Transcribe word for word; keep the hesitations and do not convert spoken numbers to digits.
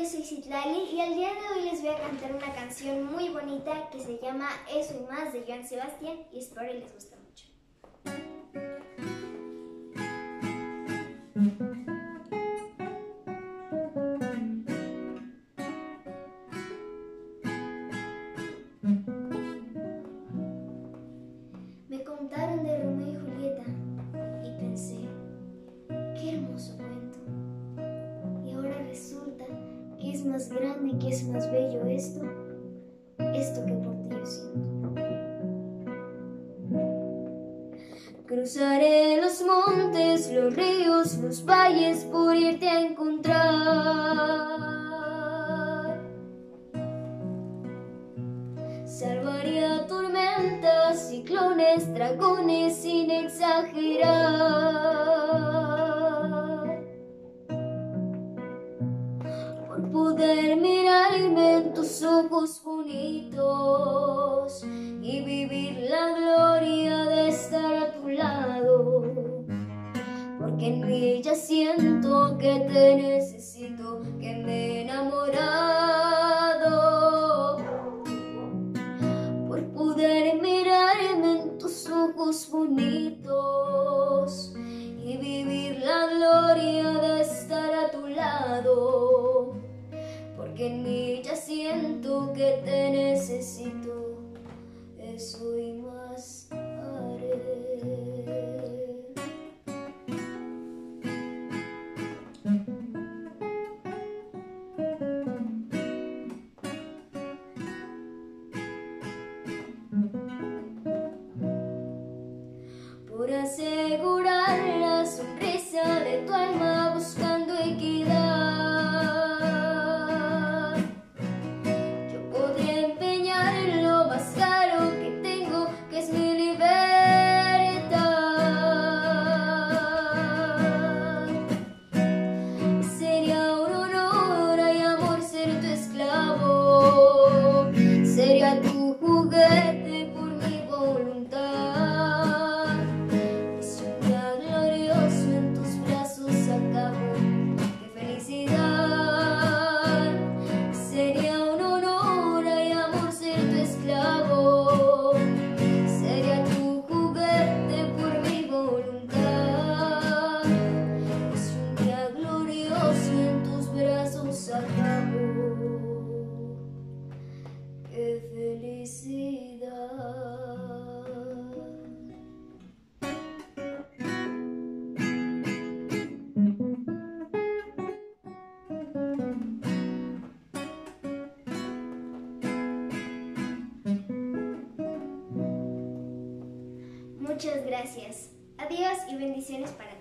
soy Citlali y el día de hoy les voy a cantar una canción muy bonita que se llama Eso y Más de Joan Sebastián y espero que les guste mucho. Me contaron de Romeo y Julieta y pensé, qué hermoso cuento. Y ahora resulta que es más grande y que es más bello esto, esto que por ti yo siento. Cruzaré los montes, los ríos, los valles por irte a encontrar. Salvaría tormentas, ciclones, dragones sin exagerar. Por poder mirarme en tus ojos bonitos y vivir la gloria de estar a tu lado. Porque en mí ya siento que te necesito, que me he enamorado. Por poder mirarme en tus ojos bonitos y vivir la gloria de estar a tu lado. Porque en mí ya siento que te necesito, eso y más haré. Por asegurar la sonrisa de tu alma buscando equidad, yo podría empeñar lo más caro que tengo, que es mi libertad. Sería un honor y amor ser tu esclavo, sería tu juguete por mi voluntad. Es un día glorioso en tus brazos acabo, qué felicidad. Sería un honor y amor ser tu esclavo, sería tu juguete por mi voluntad. Es un día glorioso en tus brazos acabo, qué felicidad. Muchas gracias. Adiós y bendiciones para